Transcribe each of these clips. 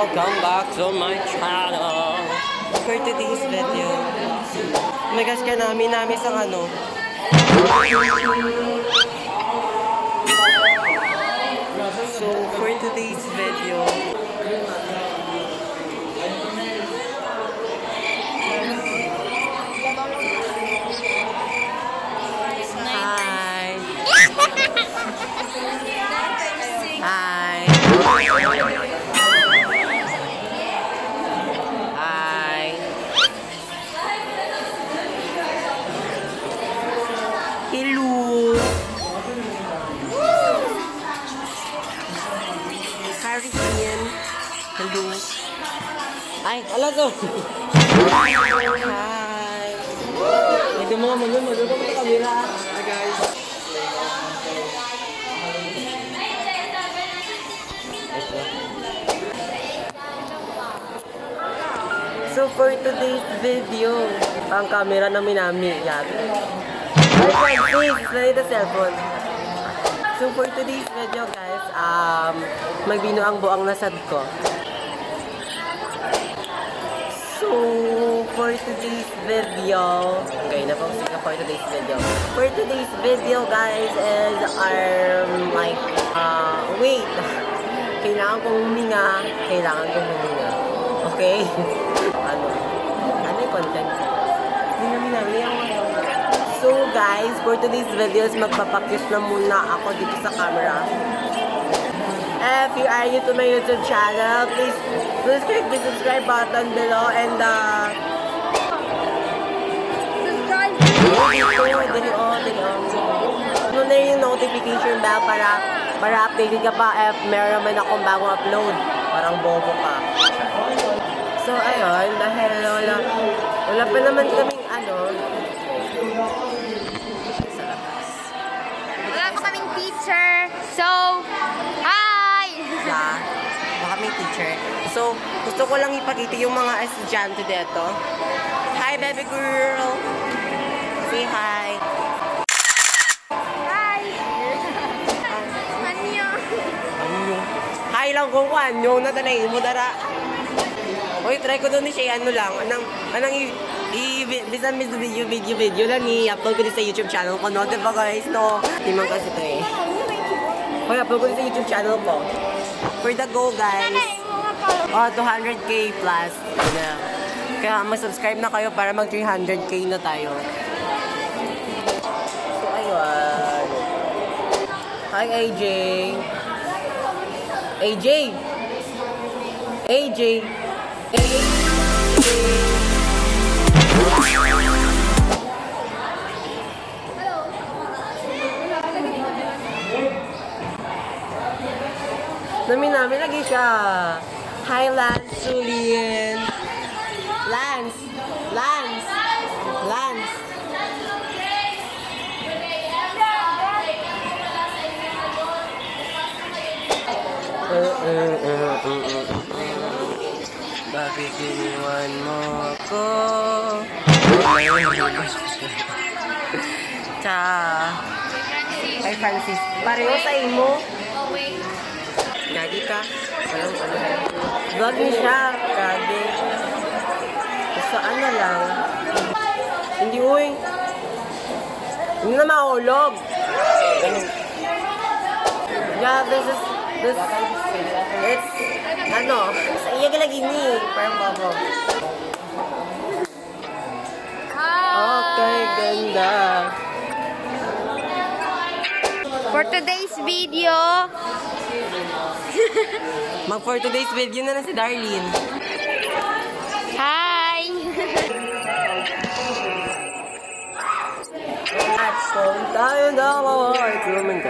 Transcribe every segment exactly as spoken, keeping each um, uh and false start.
welcome back to my channel. For today's video, oh my gosh, kaya namin namin sa ano. So for today's video, Hi. Hi. Hello. Hurricane. Hello. Ay, ala to. Hi. Ito mga mga mga mga mga kamera. Hi guys. So for today's video, ang camera na minami yan. Ay, please, play the cellphone. So for today's video guys, um, magbino ang buang nasad ko. So for today's video, okay na po sige for today's video. For today's video guys is um, like, uh, wait, kailangan kong huminga, kailangan kong huminga. Okay? Ano? Ano yung content? Hindi namin namin yung So guys, for today's videos, magpapakiss na muna ako dito sa camera. If you are new to my YouTube channel, please, please click the subscribe button below and uh... subscribe! Dito, dito, dito. Ano na yung notification bell para para updated ka pa if meron naman akong bagong upload. Parang bobo ka. So, ayun, dahil wala, wala pa naman kaming ano, sa labas. Wala pa kaming teacher. So, hi! Yeah, wala kaming teacher. So, gusto ko lang ipakita yung mga estudyante dito. Hi, baby girl! Say hi! Hi! Anyo! Anyo? Hi lang kung kung anyo, natanay mo dara. Oy, try ko doon ni siya, ano lang, anang, anang i, i, bisan mis video, video, video lang ni, upload ko din sa YouTube channel ko, no? Diba guys, no? Timang kasi ito eh. Oy, upload ko din sa YouTube channel ko. For the go, guys. Oh, two hundred K plus. Na. Kaya mag-subscribe na kayo para mag three hundred K na tayo. So, ayun. Hi, A J. A J. A J. Nami-nami lagi siya. Hi, Lance Julian. Lance. Lance. Lance. Uh, uh, uh, uh, uh, uh. Bakit iniwan mo ako? Tsa. Ay, Francis. Pareho sa imo. Gagi ka. Walang ano. Vlog niya siya. Gagi. Saan na lang. Hindi, uy. Hindi na mahulog. Yeah, this is, this, it's, ano, sa iya ka lagi ni, parang babo. Okay, ganda. For today's video, Mag for today's video na na si Darlene. hi! At kung tayo daw ay tumingka.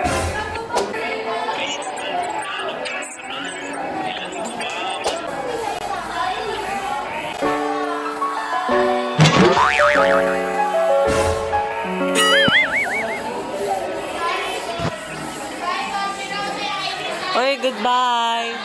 Oy, goodbye!